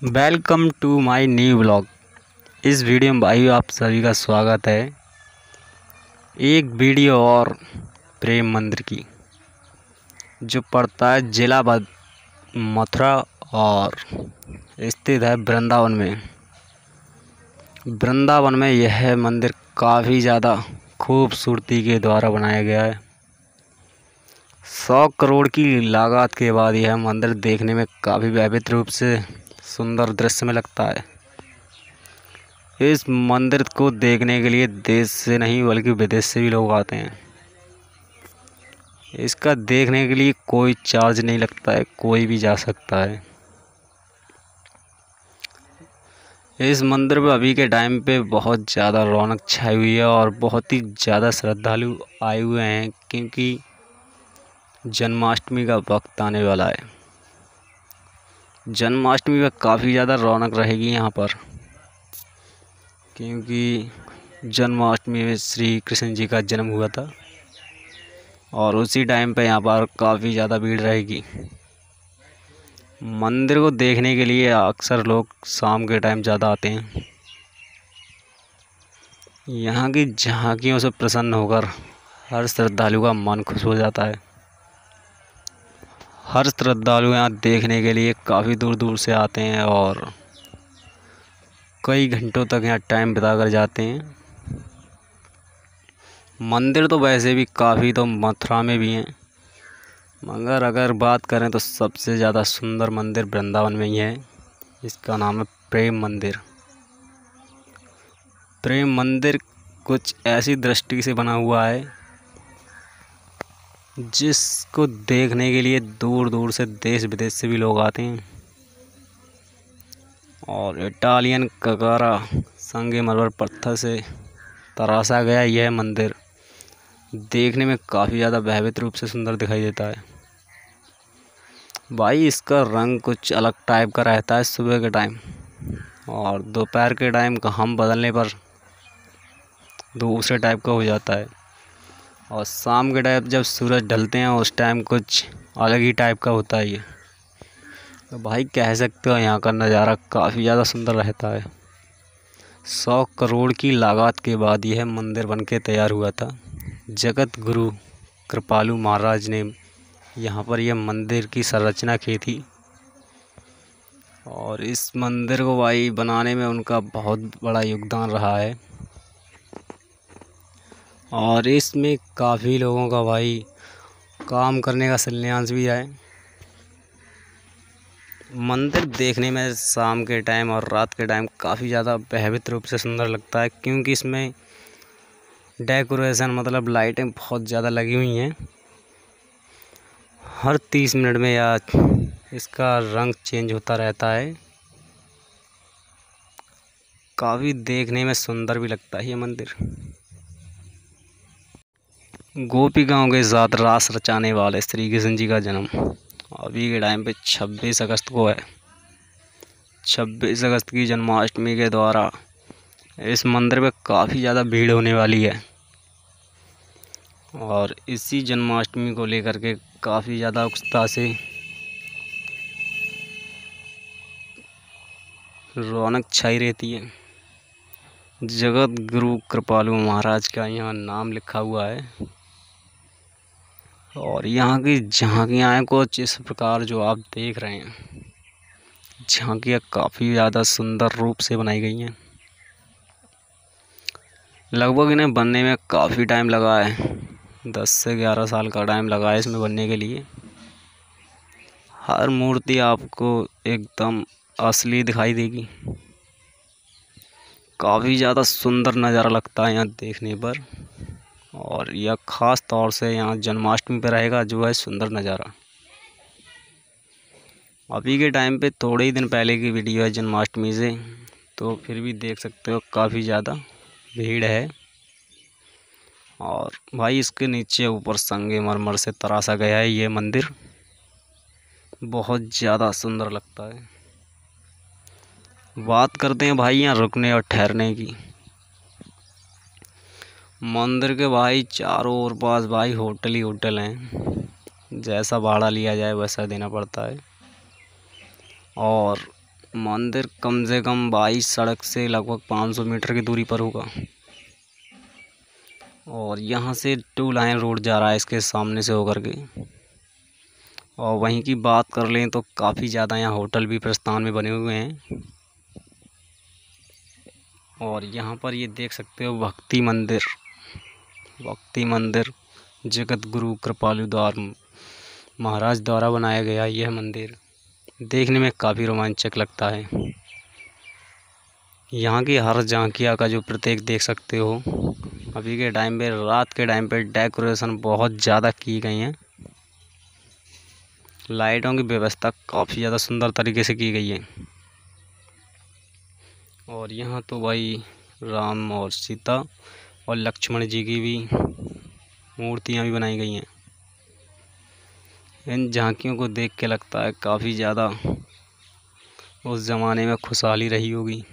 Welcome to my new blog. इस video में भाई आप सभी का स्वागत है। एक वीडियो और प्रेम मंदिर की जो पड़ता है जिला मथुरा और स्थित है वृंदावन में। वृंदावन में यह मंदिर काफ़ी ज़्यादा खूबसूरती के द्वारा बनाया गया है। 100 करोड़ की लागत के बाद यह मंदिर देखने में काफ़ी भव्य रूप से सुंदर दृश्य में लगता है। इस मंदिर को देखने के लिए देश से नहीं बल्कि विदेश से भी लोग आते हैं। इसका देखने के लिए कोई चार्ज नहीं लगता है, कोई भी जा सकता है। इस मंदिर में अभी के टाइम पे बहुत ज़्यादा रौनक छाई हुई है और बहुत ही ज़्यादा श्रद्धालु आए हुए हैं, क्योंकि जन्माष्टमी का वक्त आने वाला है। जन्माष्टमी में काफ़ी ज़्यादा रौनक रहेगी यहाँ पर, क्योंकि जन्माष्टमी में श्री कृष्ण जी का जन्म हुआ था और उसी टाइम पे यहाँ पर काफ़ी ज़्यादा भीड़ रहेगी। मंदिर को देखने के लिए अक्सर लोग शाम के टाइम ज़्यादा आते हैं। यहाँ की झांकियों से प्रसन्न होकर हर श्रद्धालु का मन खुश हो जाता है। हर श्रद्धालु यहाँ देखने के लिए काफ़ी दूर दूर से आते हैं और कई घंटों तक यहाँ टाइम बिता कर जाते हैं। मंदिर तो वैसे भी काफ़ी तो मथुरा में भी हैं, मगर अगर बात करें तो सबसे ज़्यादा सुंदर मंदिर वृंदावन में ही है। इसका नाम है प्रेम मंदिर। प्रेम मंदिर कुछ ऐसी दृष्टि से बना हुआ है जिसको देखने के लिए दूर दूर से देश विदेश से भी लोग आते हैं। और इटालियन ककारा संगमरमर पत्थर से तराशा गया यह मंदिर देखने में काफ़ी ज़्यादा भव्य रूप से सुंदर दिखाई देता है। भाई इसका रंग कुछ अलग टाइप का रहता है सुबह के टाइम, और दोपहर के टाइम का हम बदलने पर दूसरे टाइप का हो जाता है, और शाम के टाइम जब सूरज ढलते हैं उस टाइम कुछ अलग ही टाइप का होता है ये। तो भाई कह सकते हो यहाँ का नज़ारा काफ़ी ज़्यादा सुंदर रहता है। 100 करोड़ की लागत के बाद यह मंदिर बनके तैयार हुआ था। जगत गुरु कृपालु महाराज ने यहाँ पर यह मंदिर की संरचना की थी, और इस मंदिर को भाई बनाने में उनका बहुत बड़ा योगदान रहा है। और इसमें काफ़ी लोगों का भाई काम करने का शिलान्यास भी है। मंदिर देखने में शाम के टाइम और रात के टाइम काफ़ी ज़्यादा भव्य रूप से सुंदर लगता है, क्योंकि इसमें डेकोरेशन मतलब लाइटें बहुत ज़्यादा लगी हुई हैं। हर 30 मिनट में या इसका रंग चेंज होता रहता है। काफ़ी देखने में सुंदर भी लगता है ये मंदिर। गोपिकाओं के साथ रास रचाने वाले श्री कृष्ण जी का जन्म अभी के टाइम पे 26 अगस्त को है। 26 अगस्त की जन्माष्टमी के द्वारा इस मंदिर में काफ़ी ज़्यादा भीड़ होने वाली है, और इसी जन्माष्टमी को लेकर के काफ़ी ज़्यादा उत्साह से रौनक छाई रहती है। जगत गुरु कृपालु महाराज का यहाँ नाम लिखा हुआ है, और यहाँ की झांकियाँ हैं कुछ इस प्रकार जो आप देख रहे हैं। झांकियाँ काफ़ी ज़्यादा सुंदर रूप से बनाई गई हैं। लगभग इन्हें बनने में काफ़ी टाइम लगा है, 10 से 11 साल का टाइम लगा है इसमें बनने के लिए। हर मूर्ति आपको एकदम असली दिखाई देगी। काफ़ी ज़्यादा सुंदर नज़ारा लगता है यहाँ देखने पर, और यह ख़ास तौर से यहाँ जन्माष्टमी पर रहेगा जो है सुंदर नज़ारा। अभी के टाइम पे थोड़े ही दिन पहले की वीडियो है जन्माष्टमी से, तो फिर भी देख सकते हो काफ़ी ज़्यादा भीड़ है। और भाई इसके नीचे ऊपर संगमरमर से तराशा गया है ये मंदिर, बहुत ज़्यादा सुंदर लगता है। बात करते हैं भाई यहाँ रुकने और ठहरने की। मंदिर के भाई चारों ओर पास भाई होटल ही होटल हैं, जैसा भाड़ा लिया जाए वैसा देना पड़ता है। और मंदिर कम से कम 22 सड़क से लगभग 500 मीटर की दूरी पर होगा। और यहाँ से 2 लाइन रोड जा रहा है इसके सामने से होकर के। और वहीं की बात कर लें तो काफ़ी ज़्यादा यहाँ होटल भी प्रस्थान में बने हुए हैं। और यहाँ पर ये देख सकते हो भक्ति मंदिर जगत गुरु कृपालु महाराज द्वारा बनाया गया यह मंदिर देखने में काफ़ी रोमांचक लगता है। यहाँ की हर झांकिया का जो प्रत्येक देख सकते हो, अभी के टाइम पे रात के टाइम पे डेकोरेशन बहुत ज़्यादा की गई है। लाइटों की व्यवस्था काफ़ी ज़्यादा सुंदर तरीके से की गई है। और यहाँ तो भाई राम और सीता और लक्ष्मण जी की भी मूर्तियाँ भी बनाई गई हैं। इन झांकियों को देख के लगता है काफ़ी ज़्यादा उस ज़माने में खुशहाली रही होगी।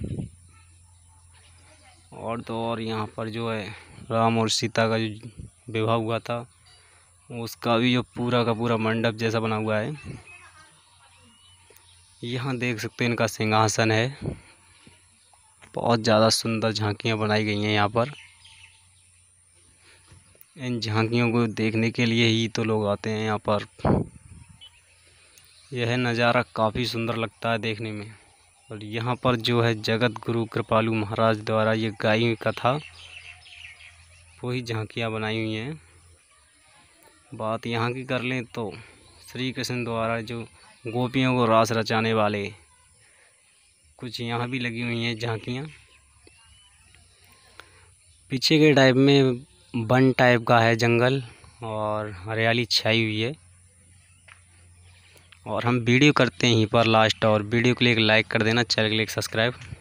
और तो और यहाँ पर जो है राम और सीता का जो विवाह हुआ था उसका भी जो पूरा का पूरा मंडप जैसा बना हुआ है। यहाँ देख सकते हैं इनका सिंहासन है। बहुत ज़्यादा सुंदर झांकियाँ बनाई गई हैं यहाँ पर। इन झांकियों को देखने के लिए ही तो लोग आते हैं यहाँ पर। यह नज़ारा काफ़ी सुंदर लगता है देखने में। और यहाँ पर जो है जगत गुरु कृपालु महाराज द्वारा ये गाई हुई कथा वही झांकियाँ बनाई हुई हैं। बात यहाँ की कर लें तो श्री कृष्ण द्वारा जो गोपियों को रास रचाने वाले कुछ यहाँ भी लगी हुई हैं झांकियाँ। पीछे के टाइप में वन टाइप का है जंगल और हरियाली छाई हुई है। और हम वीडियो करते हैं यहीं पर लास्ट। और वीडियो को एक लाइक कर देना, चैनल को एक सब्सक्राइब।